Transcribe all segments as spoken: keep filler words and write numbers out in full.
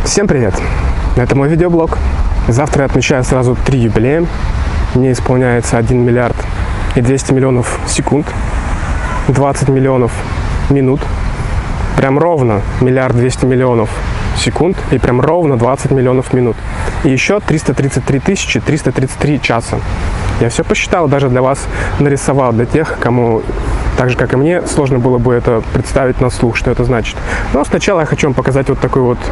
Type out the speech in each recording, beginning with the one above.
Всем привет! Это мой видеоблог. Завтра я отмечаю сразу три юбилея. Мне исполняется один миллиард и двести миллионов секунд, двадцать миллионов минут, прям ровно миллиард двести миллионов секунд и прям ровно двадцать миллионов минут. И еще триста тридцать три тысячи триста тридцать три часа. Я все посчитал, даже для вас нарисовал, для тех, кому, так же как и мне, сложно было бы это представить на слух, что это значит. Но сначала я хочу вам показать вот такую вот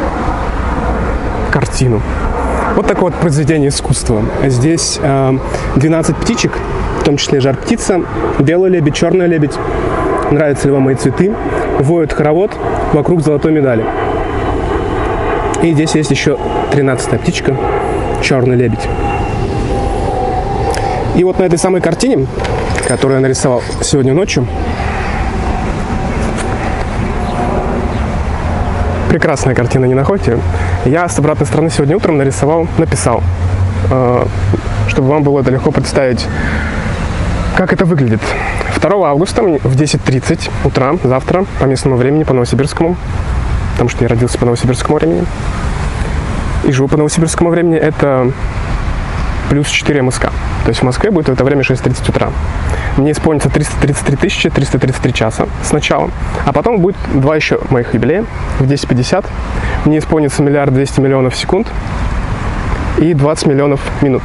картину. Вот такое вот произведение искусства. Здесь э, двенадцать птичек, в том числе жар-птица, белый лебедь, черный лебедь. Нравятся ли вам мои цветы? Воют хоровод вокруг золотой медали. И здесь есть еще тринадцатая птичка, черный лебедь. И вот на этой самой картине, которую я нарисовал сегодня ночью, прекрасная картина, не находите? Я с обратной стороны сегодня утром нарисовал, написал, э, чтобы вам было это легко представить, как это выглядит. второго августа в десять тридцать утра, завтра, по местному времени, по новосибирскому, потому что я родился по новосибирскому времени и живу по новосибирскому времени, это плюс четыре МСК. То есть в Москве будет в это время шесть тридцать утра. Мне исполнится триста тридцать три тысячи триста тридцать три часа сначала, а потом будет два еще моих юбилея в десять пятьдесят. Мне исполнится миллиард двести миллионов секунд и двадцать миллионов минут.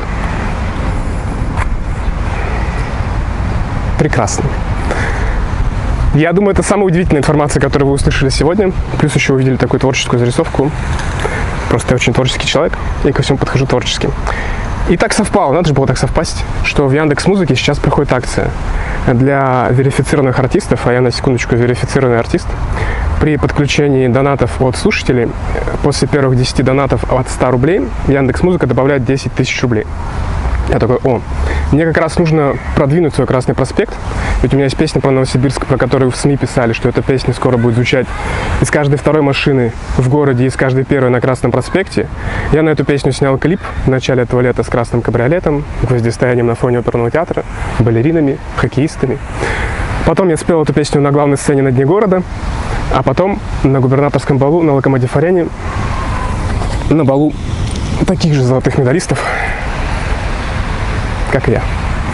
Прекрасно. Я думаю, это самая удивительная информация, которую вы услышали сегодня. Плюс еще увидели такую творческую зарисовку. Просто я очень творческий человек и ко всему подхожу творчески. И так совпало, надо же было так совпасть, что в Яндекс.Музыке сейчас проходит акция для верифицированных артистов, а я на секундочку верифицированный артист. При подключении донатов от слушателей, после первых десяти донатов от ста рублей, Яндекс.Музыка добавляет десять тысяч рублей. Я такой, о, мне как раз нужно продвинуть свой Красный проспект, ведь у меня есть песня про Новосибирск, про которую в СМИ писали, что эта песня скоро будет звучать из каждой второй машины в городе, из каждой первой на Красном проспекте. Я на эту песню снял клип в начале этого лета с красным кабриолетом, гвоздистоянием на фоне оперного театра, балеринами, хоккеистами. Потом я спел эту песню на главной сцене на Дне города, а потом на губернаторском балу на Локомотив-арене, на балу таких же золотых медалистов, как и я.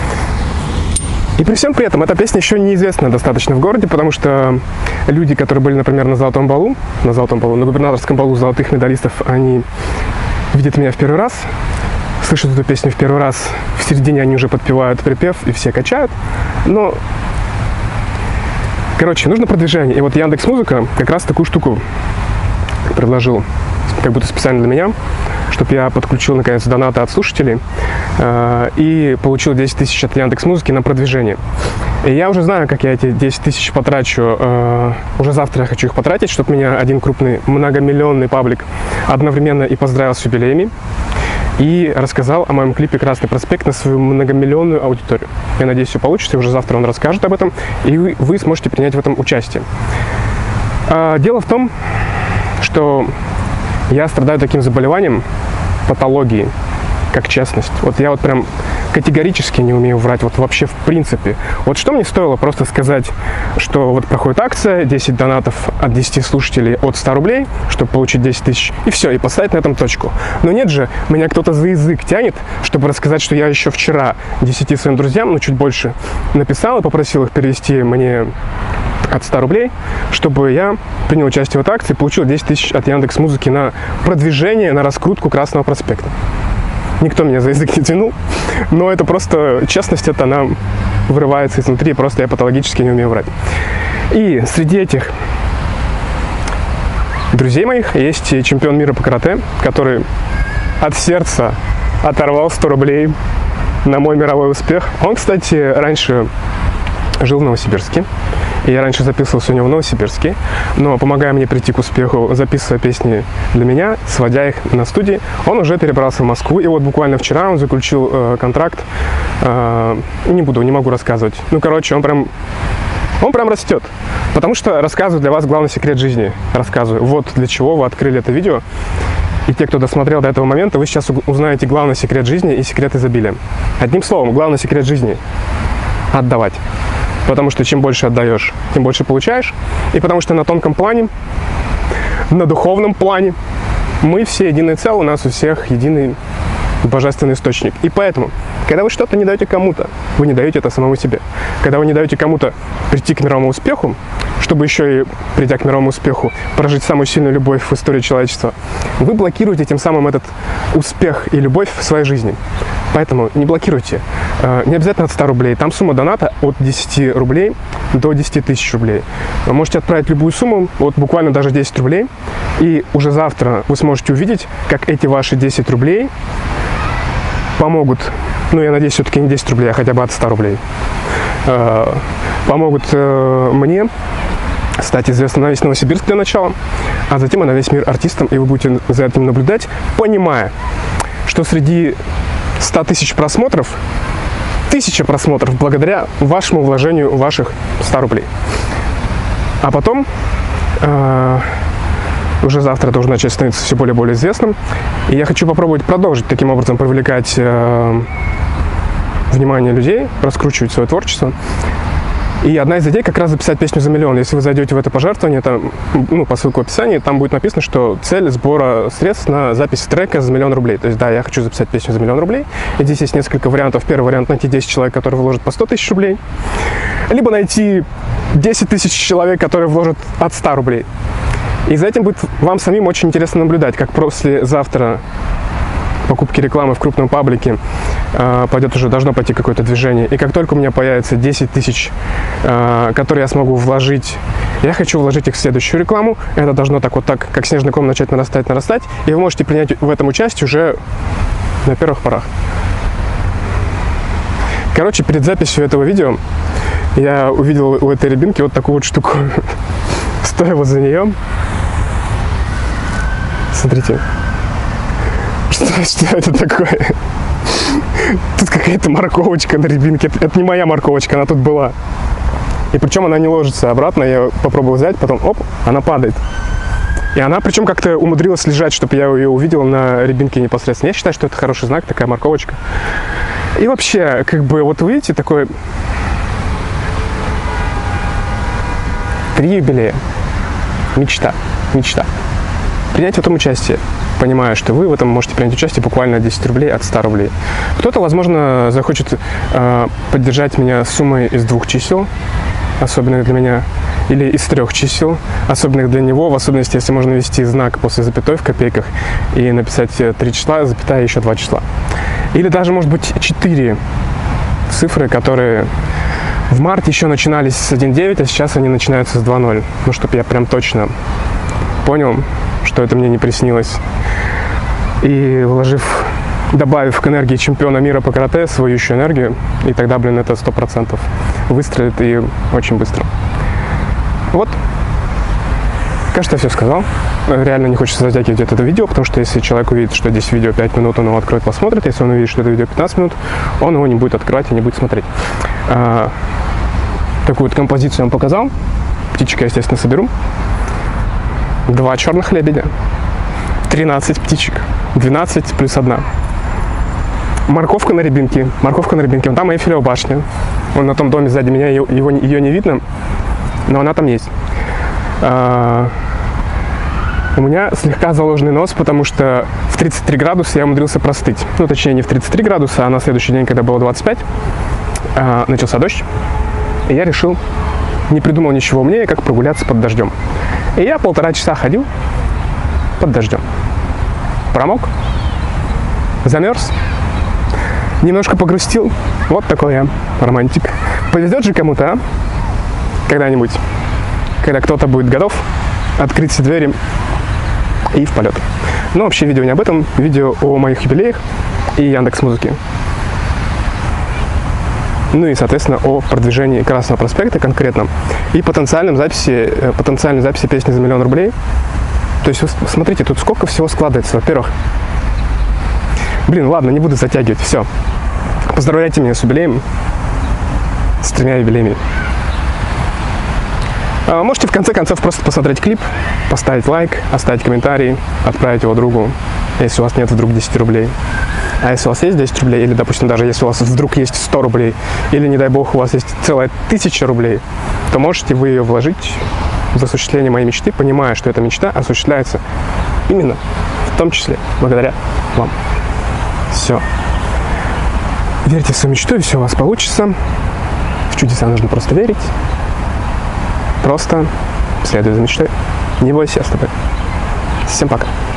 И при всем при этом эта песня еще неизвестна достаточно в городе, потому что люди, которые были, например, на Золотом балу, на Золотом балу, на губернаторском балу золотых медалистов, они видят меня в первый раз, слышат эту песню в первый раз, в середине они уже подпевают припев и все качают, но, короче, нужно продвижение. И вот Яндекс.Музыка как раз такую штуку предложил, как будто специально для меня, чтобы я подключил, наконец, донаты от слушателей э, и получил десять тысяч от Яндекс.Музыки на продвижение. И я уже знаю, как я эти десять тысяч потрачу. Э, уже завтра я хочу их потратить, чтобы меня один крупный многомиллионный паблик одновременно и поздравил с юбилеями, и рассказал о моем клипе «Красный проспект» на свою многомиллионную аудиторию. Я надеюсь, все получится, и уже завтра он расскажет об этом, и вы, вы сможете принять в этом участие. Э, дело в том, что я страдаю таким заболеванием, патологией, как честность. Вот я вот прям категорически не умею врать, вот вообще в принципе. Вот что мне стоило просто сказать, что вот проходит акция, десять донатов от десяти слушателей от ста рублей, чтобы получить десять тысяч, и все, и поставить на этом точку. Но нет же, меня кто-то за язык тянет, чтобы рассказать, что я еще вчера десяти своим друзьям, ну чуть больше, написал и попросил их перевести мне от ста рублей, чтобы я принял участие в этой акции и получил десять тысяч от Яндекс.Музыки на продвижение, на раскрутку Красного проспекта. Никто меня за язык не тянул, но это просто, честность эта, она вырывается изнутри, просто я патологически не умею врать. И среди этих друзей моих есть чемпион мира по карате, который от сердца оторвал сто рублей на мой мировой успех. Он, кстати, раньше жил в Новосибирске, и я раньше записывался у него в Новосибирске, но, помогая мне прийти к успеху, записывая песни для меня, сводя их на студии, он уже перебрался в Москву, и вот буквально вчера он заключил э, контракт, э, не буду, не могу рассказывать, ну, короче, он прям, он прям растет, потому что рассказываю для вас главный секрет жизни, рассказываю, вот для чего вы открыли это видео, и те, кто досмотрел до этого момента, вы сейчас узнаете главный секрет жизни и секрет изобилия. Одним словом, главный секрет жизни – отдавать. Потому что чем больше отдаешь, тем больше получаешь. И потому что на тонком плане, на духовном плане Мы все единое целое, у нас у всех единый божественный источник. И поэтому, когда вы что-то не даете кому-то, вы не даете это самому себе. Когда вы не даете кому-то прийти к мировому успеху, чтобы еще и, придя к мировому успеху, прожить самую сильную любовь в истории человечества, вы блокируете тем самым этот успех и любовь в своей жизни. Поэтому не блокируйте. Не обязательно от ста рублей. Там сумма доната от десяти рублей до десяти тысяч рублей. Вы можете отправить любую сумму, вот буквально даже десять рублей, и уже завтра вы сможете увидеть, как эти ваши десять рублей помогут, ну, я надеюсь, все-таки не десять рублей, а хотя бы от ста рублей, э, помогут э, мне стать известным на весь Новосибирск для начала, а затем и на весь мир артистом, и вы будете за этим наблюдать, понимая, что среди ста тысяч просмотров, тысяча просмотров благодаря вашему вложению ваших ста рублей. А потом, э, уже завтра должен начать становиться все более и более известным. И я хочу попробовать продолжить таким образом привлекать э, внимание людей, раскручивать свое творчество. И одна из идей как раз записать песню за миллион. Если вы зайдете в это пожертвование, там, ну, по ссылке в описании, там будет написано, что цель сбора средств на запись трека за миллион рублей. То есть, да, я хочу записать песню за миллион рублей. И здесь есть несколько вариантов. Первый вариант — найти десять человек, которые вложат по сто тысяч рублей. Либо найти десять тысяч человек, которые вложат от ста рублей. И за этим будет вам самим очень интересно наблюдать, как послезавтра покупки рекламы в крупном паблике э, пойдет уже, должно пойти какое-то движение. И как только у меня появится десять тысяч, э, которые я смогу вложить, я хочу вложить их в следующую рекламу. Это должно так вот так, как снежный ком, начать нарастать, нарастать. И вы можете принять в этом участие уже на первых порах. Короче, перед записью этого видео я увидел у этой рябинки вот такую вот штуку. Стоя вот за нее. Смотрите. Что, что это такое? Тут какая-то морковочка на рябинке. Это, это не моя морковочка, она тут была. И причем она не ложится обратно. Я попробовал взять, потом оп, она падает. И она причем как-то умудрилась лежать, чтобы я ее увидел на рябинке непосредственно. Я считаю, что это хороший знак, такая морковочка. И вообще, как бы, вот вы видите, такой... Три юбилея. Мечта. Мечта. Принять в этом участие, понимая, что вы в этом можете принять участие буквально десять рублей от ста рублей. Кто-то, возможно, захочет э, поддержать меня суммой из двух чисел, особенных для меня, или из трех чисел, особенных для него, в особенности, если можно ввести знак после запятой в копейках и написать три числа, запятая, еще два числа. Или даже, может быть, четыре цифры, которые в марте еще начинались с один девять, а сейчас они начинаются с два ноль. Ну, чтобы я прям точно понял, что это мне не приснилось. И вложив, добавив к энергии чемпиона мира по карате свою еще энергию, и тогда, блин, это сто процентов выстрелит и очень быстро. Вот. Кажется, я все сказал. Реально не хочется затягивать это видео, потому что если человек увидит, что здесь видео пять минут, он его откроет, посмотрит. Если он увидит, что это видео пятнадцать минут, он его не будет открывать и не будет смотреть. А, такую вот композицию я вам показал. Птичек я, естественно, соберу. Два черных лебедя. тринадцать птичек. двенадцать плюс одна. Морковка на рябинке. Морковка на рябинке. Вон там Эйфелева башня. Вон на том доме сзади меня, ее, его, ее не видно, но она там есть. А, у меня слегка заложенный нос, потому что в тридцать три градуса я умудрился простыть. Ну, точнее, не в тридцать три градуса, а на следующий день, когда было двадцать пять, а, начался дождь. И я решил, не придумал ничего умнее, как прогуляться под дождем. И я полтора часа ходил под дождем. Промок, замерз, немножко погрустил. Вот такой я романтик. Повезет же кому-то, а? Когда-нибудь, когда кто-то будет готов открыть все двери и в полет. Но вообще видео не об этом, видео о моих юбилеях и Яндекс.Музыке. Ну и, соответственно, о продвижении Красного проспекта конкретно и потенциальном записи, потенциальной записи песни за миллион рублей. То есть, вы смотрите, тут сколько всего складывается. Во-первых, блин, ладно, не буду затягивать, все. Поздравляйте меня с юбилеем, с тремя юбилеями. Можете в конце концов просто посмотреть клип, поставить лайк, оставить комментарий, отправить его другу, если у вас нет вдруг десяти рублей. А если у вас есть десять рублей, или, допустим, даже если у вас вдруг есть сто рублей, или, не дай бог, у вас есть целая тысяча рублей, то можете вы ее вложить в осуществление моей мечты, понимая, что эта мечта осуществляется именно в том числе благодаря вам. Все. Верьте в свою мечту, и все у вас получится. В чудеса нужно просто верить. Просто следуй за мечтой. Не бойся, я с тобой. Всем пока.